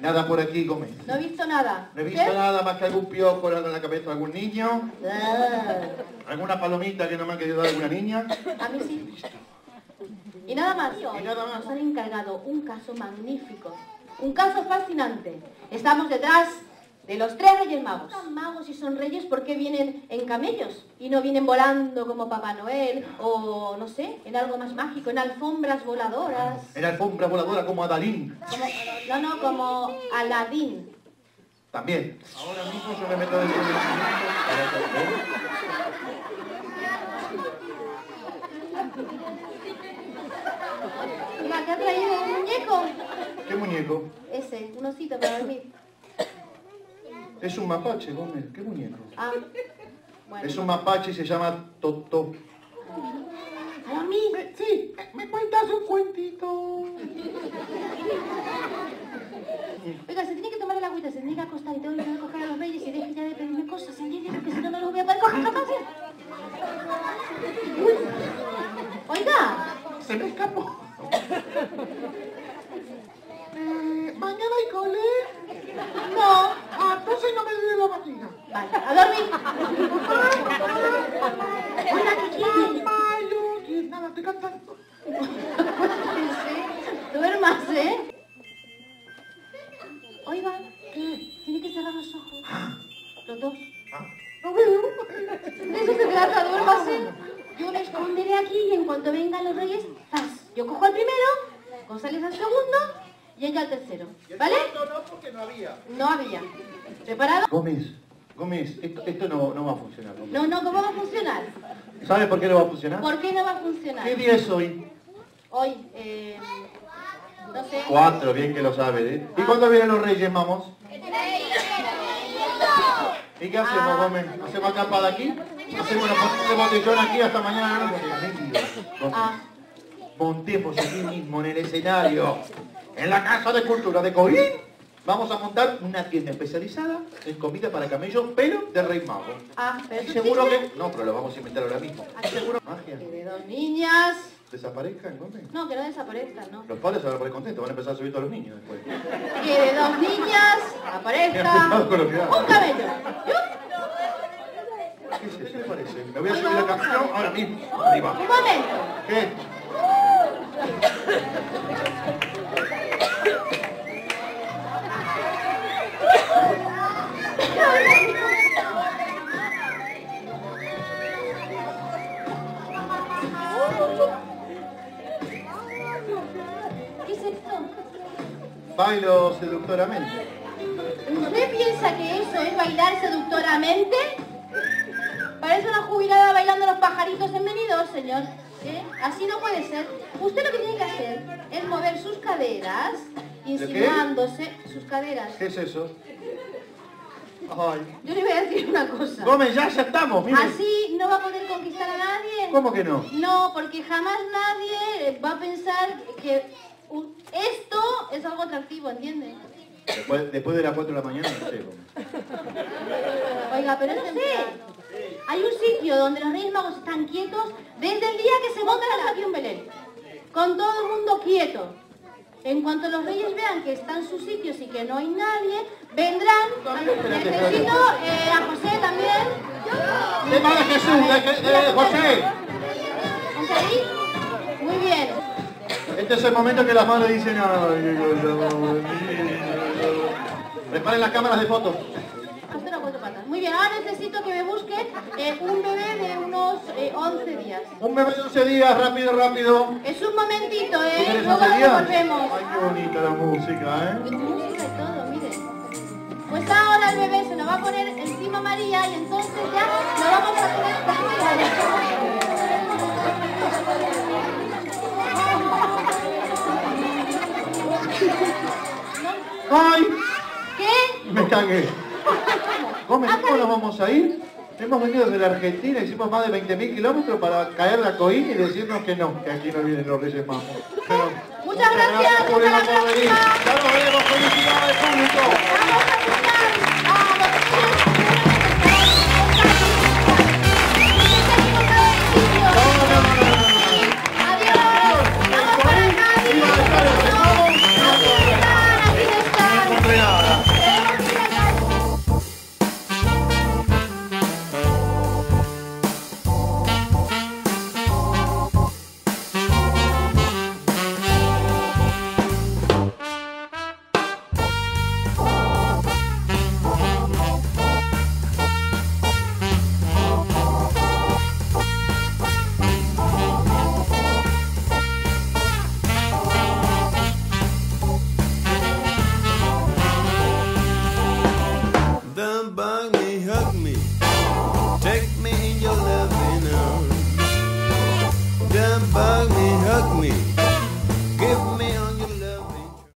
Nada por aquí, Gómez. No he visto nada. No he visto nada más que algún piojo en la cabeza de algún niño. Alguna palomita que no me ha querido dar alguna niña. A mí sí. Y nada más. Y nada más. Nos han encargado un caso magnífico. Un caso fascinante. Estamos detrás de los 3 Reyes Magos. Son magos y son reyes porque vienen en camellos y no vienen volando como Papá Noel o, no sé, en algo más mágico, en alfombras voladoras. En alfombra voladora como Adalín. Como Aladín. También. Ahora mismo yo me meto dentro del Mira, ¿te ha traído un muñeco? ¿Qué muñeco? Ese, un osito para dormir. Es un mapache, Gómez. ¿Qué muñeco? Ah, bueno. Es un mapache y se llama Toto. ¿A mí? Sí, ¿me cuentas un cuentito? Oiga, se tiene que tomar el agüita, se tiene que acostar y tengo que coger a los reyes y deje ya de pedirme cosas, ¿entiendes? Porque si no, no los voy a poder coger jamás. Uy. Oiga. Se me escapó. ¿Mañana hay cole? No. Entonces no me duele la barriga. Vale, a dormir. Oiga, ¿qué quieres? Nada, estoy cantando. Duermas, ¿eh? Oiga, tiene que cerrar los ojos. Los dos. No veo. De eso se trata, duérmase. Yo me esconderé aquí y en cuanto vengan los reyes, ¡zas! Yo cojo al primero, González al segundo y ella al tercero. ¿Vale? No, porque no había. No había. ¿Preparado? Gómez, esto no va a funcionar. Gómez. No, ¿cómo va a funcionar? ¿Sabe por qué no va a funcionar? ¿Por qué no va a funcionar? ¿Qué día es hoy? Hoy, no sé. 4, bien que lo sabe, ¿eh? ¿Y cuándo vienen los reyes, vamos? ¿Y qué hacemos, Gómez? ¿Hacemos acampada aquí? ¿Hacemos una botellón aquí hasta mañana? Montemos aquí mismo en el escenario, en la Casa de Cultura de Coín. Vamos a montar una tienda especializada en comida para camellos, pero de Rey Mago. Pero Y seguro que... No, pero lo vamos a inventar ahora mismo. Seguro... Magia. Que de 2 niñas... ¿Desaparezcan, Gómez? No, que no desaparezcan, ¿no? Los padres se van a poner contentos, van a empezar a subir todos los niños después. Que de 2 niñas aparezca un camello. ¿Qué le parece? Me voy a subir la canción ahora mismo. Arriba. Un momento. ¿Qué? ¿Qué es esto? Bailo seductoramente. ¿Usted piensa que eso es bailar seductoramente? Parece una jubilada bailando los pajaritos en Benidorm, señor. Así no puede ser. Usted lo que tiene que hacer es mover sus caderas, insinuándose sus caderas. ¿Qué es eso? Ay. Yo le voy a decir una cosa. Gómez, ya estamos, mire. Así no va a poder conquistar a nadie. ¿Cómo que no? No, porque jamás nadie va a pensar que esto es algo atractivo, ¿entiende? Después de las 4 de la mañana, no sé, Gómez. Oiga, pero no sé. Hay un sitio donde los Reyes Magos están quietos desde el día que se monta la aquí un Belén. Con todo el mundo quieto. En cuanto los reyes vean que están sus sitios y que no hay nadie, vendrán. Necesito a José también. ¡De Padre Jesús! ¡De José! ¿José ahí? Muy bien. Este es el momento que las madres dicen... ¡Ay, qué cosa bonita! Preparen las cámaras de fotos. Hasta las 4 patas. Muy bien, ahora necesito que me busque un bebé de unos 11 días. Un bebé de 11 días, rápido, rápido. Es un momentito, ¿Tienes luego 11 nos días? volvemos. Ay, qué bonita la música, Y música y todo, mire. Pues ahora el bebé se lo va a poner encima María y entonces ya lo vamos a poner... ¡Ay! ¿Qué? Me cagué. Gómez, ¿cómo nos vamos a ir? Hemos venido desde la Argentina, hicimos más de 20.000 kilómetros para caer la Coín y decirnos que no, que aquí no vienen los Reyes Magos. Pero, muchas gracias por hasta la venir. próxima. Ya nos veremos, felicidades, público. Vamos a escuchar a los Adiós. Vamos para acá. Aquí están. on by me, hug me, take me in your love.